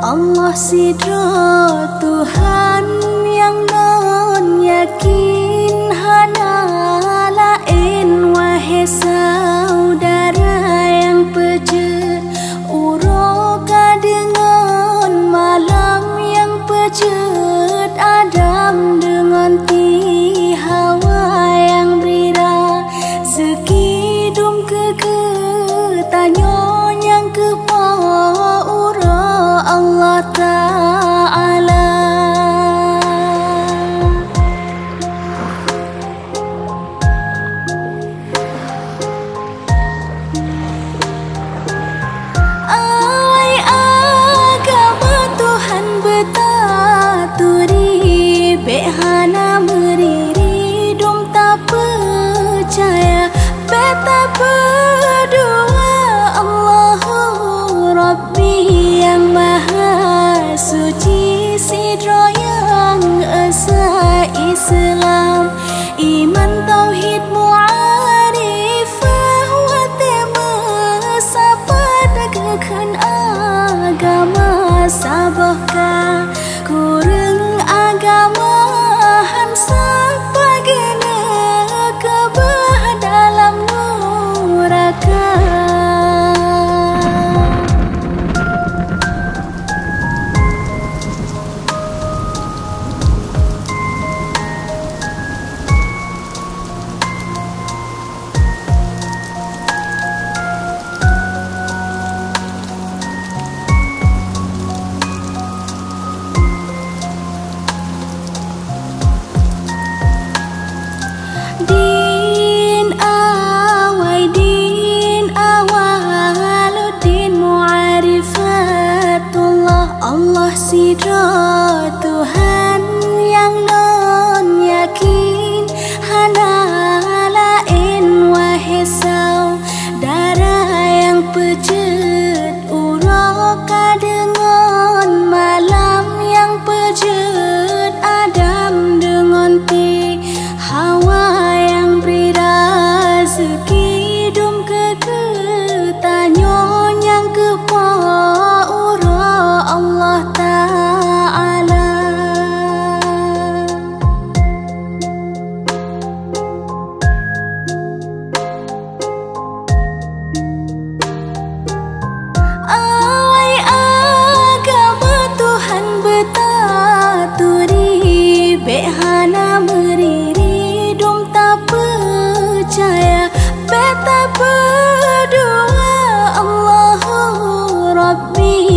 Allah sidra Tuhan yang non yakin hana lain wahai saudara yang pejet uroka dengan malam yang pejet Adam dengan ti Hawa yang berira sekidum tanyo yang kepaura Allah Ta'ala. Awai agama Tuhan betaturi behana meriri dum tak percaya beta berdua Allahu Rabbi yang maha suci sidra yang esa Islam iman tauhid mu'arifah wa tema sapat kekhan agama sabahka kurang agama hansa pagena kebah dalam neraka. Din Awaluddin mu'arifatullah Allah sidra Tuhan yang non yakin hana lain wahai saudara yang pejet uroka dengan malam yang pejet Adam dengan ti Hawa yang berira sekidum tanyo yang kepaura Allah Ta'ala. Awai agama Tuhan betaturi behana meriri dum tak percaya beta berdua Allahu Rabbi